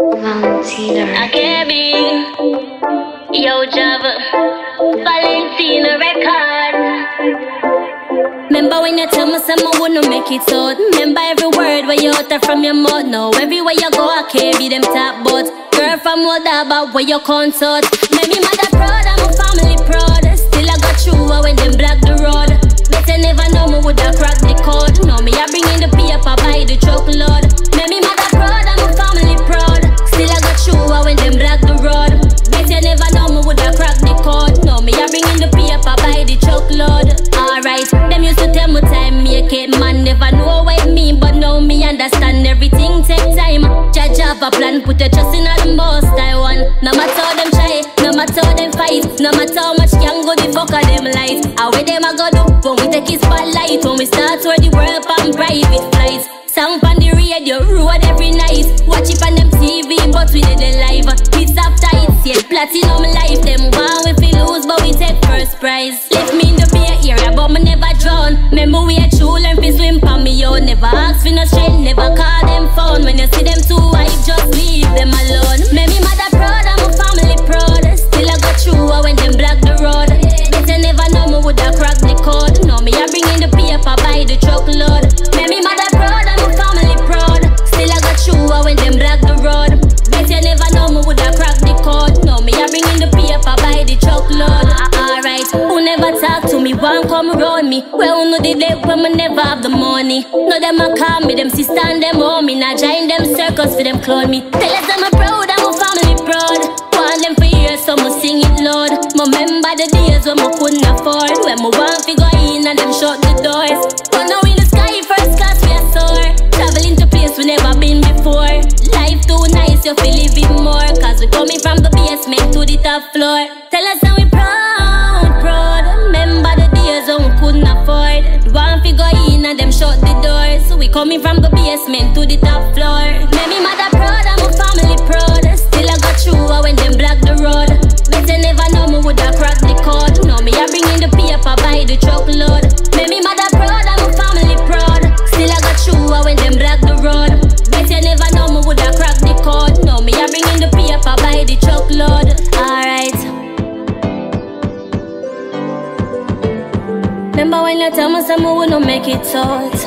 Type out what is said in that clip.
Valentina. I can't be Yo Java Valentina record. Remember when you tell me something I wouldn't make it out. Remember every word where you utter from your mouth. Now everywhere you go I can't be them top but girl from Moldova where you consort. Make me mother proud and my family proud. Still I got you when them block the road. Better never know me woulda crack the code. Know me I bring in the paper buy the truckload. Make me mother proud and my family proud. Still I got you when them block the road. Better never know me woulda crack the code. Know me I bring in the paper buy the truckload. Alright, them used to tell me time make it. Man never know what it mean, but now me understand everything take time. Judge have a plan, put your trust in all the most I want. No matter how them try, no matter how them fight, no matter how much can go the fuck of them lies. How where them a go do when we take his spotlight? When we start tour the world on private flights. Sound on the radio, road every night. Watch it on them TV, but we did it live. It's after it's yet platinum life. Them want we feel lose, but we take first prize. Left me in the beer area, but me never drown. Remember we had true learn fi swim pa me out. Never ask for no strength, never call them phone. When you see them too hype, just leave them alone. Make me mother proud and my family proud. Still I got you when them block the road. Better never know me woulda crack the code. Know me I bring in the paper buy the truckload. Make me mother proud and my family proud. Still I got you when them block the road. Better never know me woulda crack the code. Know me I bring in the paper buy the truckload. Alright, who never talk to me, won't come around me. Well, who know the day when me never have the money. No them a call me, them sister and them home me. Now join them circles for them clone me. Tell us I'm proud and my family proud. Want them for years so me sing it loud. Remember the days when me couldn't afford. When me want to go in and them shut the doors. But now in the sky first class we are soar. Traveling to place we never been before. Life too nice you feel live it more. Cause we coming from the basement to the top floor. Tell us how we proud, proud. Remember the days when we couldn't afford. Want to go in and them shut the doors. So we coming from the basement to the top floor. Make me mother proud and my family proud. Still I got you when them block the road. Better never know me woulda crack the code. Know me I bring in the paper buy the truckload. Make me mother proud and my family proud. Still I got you when them block the road. Better never know me woulda crack the code. Know me I bring in the paper buy the truckload. Alright. Remember when you tell me something we don't make it out.